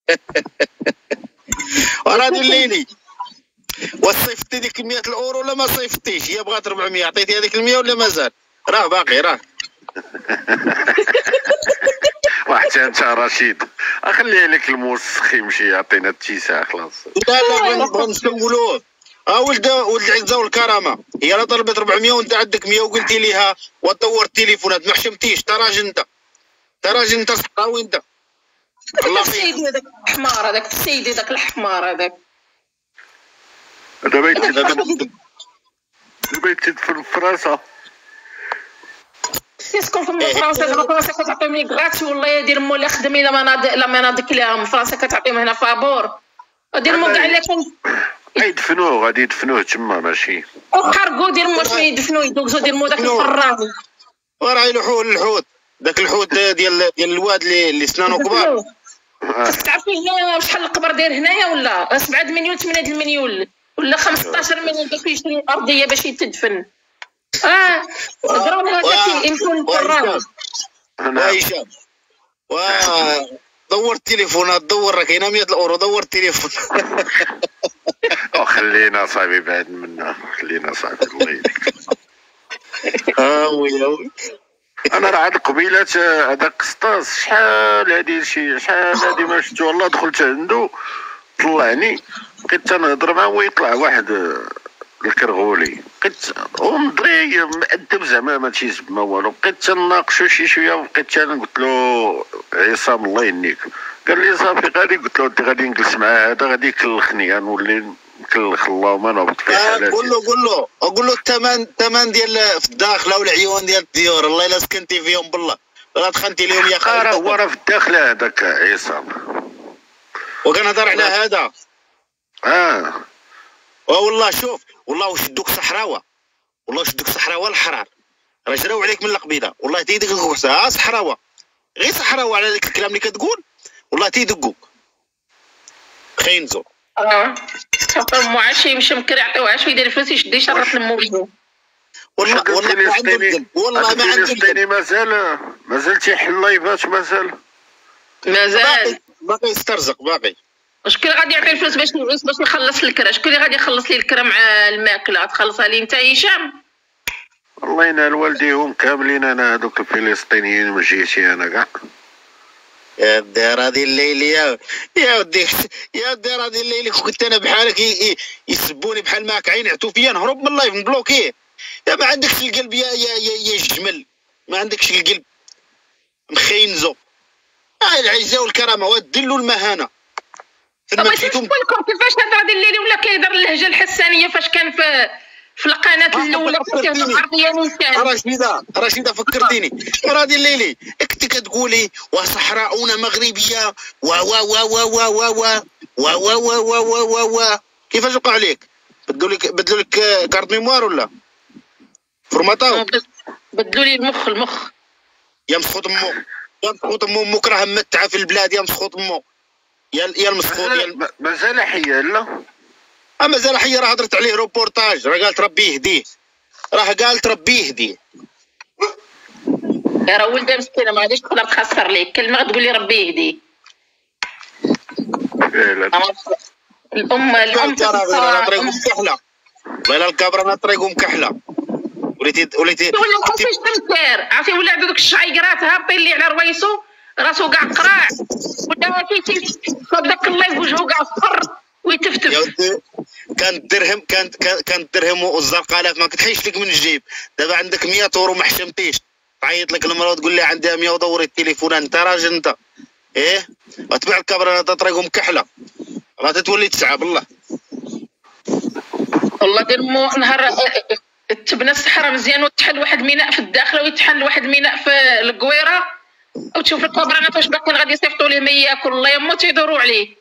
وراني الليلي وصيفتي ديك 100 الاورو ولا ما صيفتيش؟ هي بغات 400 عطيتي هذيك 100 ولا مازال؟ راه باقي راه. وحتى انت رشيد اخلي لك الموسخ يمشي يعطينا التيساع خلاص. لا بغا نسولوه. ولد العزه والكرامه، هي لا طلبت 400 وانت عندك 100 وقلتي ليها ودور التليفونات ما حشمتيش. ترى انت صحراوي انت. الله السيد هذاك الحمار هذاك السيد هذاك الحمار هذاك. دابا يتدفن في فرنسا. يسكن في فرنسا. دابا فرنسا كتعطيهم لي كغاتي والله يدير مو اللي خدم لا مناضك لهم. فرنسا كتعطيهم هنا فابور دير مو كاع اللي يدفنوه غادي يدفنوه تما ماشي وحرقوا دير مو شنو يدفنوه يدوزو دير مو داك الفراغ وراه يلوحوه الحوت. داك الحوت ديال الواد اللي سنانو كبار. خاصك تعرفي هنا شحال القبر داير هنايا ولا 7 مليون 8 المليون ولا 15 مليون باش يشري ارضيه باش يتدفن. ضروري هذاك يمكن الفراغ. هشام دور التليفونات دور راه كاينه 100 الاورو دور التليفون. خلينا صاحبي بعد منا خلينا صاحبي الله يهديك. وي انا راه هاد القبيلات هذاك قسطاس شحال هادي ما شفتو والله. دخلت عنده طلعني بقيت تنهضر معاه ويطلع واحد الكرغولي بقيت ومضري مأدب زعما ماشي زعما والو. بقيت تناقشو شي شويه وبقيت انا قلت له عصام الله يهنيك. قال لي صافي غادي. قلت له انت غادي نجلس مع هذا غادي يكلخني غنولي نكلخ اللهم نهبط في حالاتي. قول له الثمن ديال في الداخله والعيون ديال الديور الله الا سكنتي فيهم بالله ولا دخلتي لهم يا خالد. هو راه في الداخله هذاك عصام وكنهضر على هذا. والله شوف والله وشدوك صحراوه والله وشدوك صحراوه الحرار راه جراو عليك من القبيله والله تيدقوا صحراوه غير صحراوه على داك الكلام اللي كتقول والله تيدقوا خينزو. مو عاشي يمشي مكري يعطيوه عاشي يدير الفلوس يشد يشرط لمو. والله ما عنده والله ما عنده مازال تيحل لايفات مازال باقي يسترزق باقي. شكون اللي غادي يعطي الفلوس باش يخلص الكرا؟ شكون اللي غادي يخلص لي الكرا مع الماكله؟ تخلصها لي انت هشام؟ الله ينال والديهم كاملين. انا هذوك الفلسطينيين من جيتي انا كاع. يا الدار هذه الليلي يا ودي هذه الليلي كنت انا بحالك يسبوني بحال ما كاين يعطوا فيا نهرب من اللايف نبلوكيه. يا ما عندكش القلب يا جمل ما عندكش القلب مخينزو. العزه والكرامه ودلوا المهانه. مشيتم كيفاش هضر هذه الليلي ولا كيهضر اللهجه الحسانيه فاش كان في القناه الاولى رشيده فكرتيني. هذه الليلي كنت كتقولي وصحراؤنا مغربيه و كيفاش وقع عليك؟ بدلوا لك كارت ميموار ولا فورماتاو؟ بدلوا لي المخ يا مسخوط امك راه متعه في البلاد يا مسخوط امو يا المسخوط مازال حيه لا مازال حيه. راه هضرت عليه روبورتاج راه قالت ربي يهديه راه ولده مسكينه ما غاديش تقدر تخسر ليه كلمه تقول لي ربي يهديه. الام طريقهم كحله والله الكبره طريقهم كحله وليتي ولا مخصيش تمكر عرفتي ولا عنده دوك الشعيقرات هابطين لي على روايسو راسو كاع قراع ولا داك الله في وجهه كاع صفر ويتفتف. كان الدرهم والزرقاء الاف ما كتحيش لك من الجيب. دابا عندك 100 اورو ما حشمتيش تعيط لك المراه وتقول لي عندها 100 ودوري التليفون. انت راجل انت وتبع الكبره طريقهم كحله راه تتولي تسعى بالله. والله دير مو نهار تبنى الصحراء مزيان وتحل واحد ميناء في الداخله ويتحل واحد ميناء في القويره وتشوف الكبرانات واش باقيين غادي يصيفطوا ليه ما ياكل الله يموت يدوروا عليه.